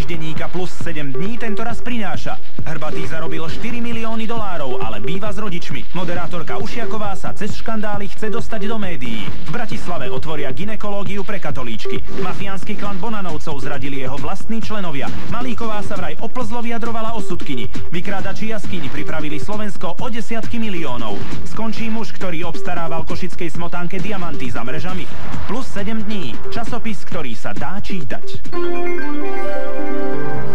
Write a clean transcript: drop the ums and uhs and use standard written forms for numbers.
týždenníka Plus 7 dní tentoraz prináša. Hrbatý zarobil 4 milióny dolárov, ale býva s rodičmi. Moderátorka Ušiaková sa cez škandály chce dostať do médií. V Bratislave otvoria gynekológiu pre katolíčky. Mafiánsky klan Bonanovcov zradili jeho vlastní členovia. Malíková sa vraj oplzlo vyjadrovala o sudkyni. Vykrádači jaskyň pripravili Slovensko o desiatky miliónov. Skončí muž, ktorý obstarával košickej smotánke diamanty za mrežami. Plus 7 dní. Časopis, ktorý sa dá čítať.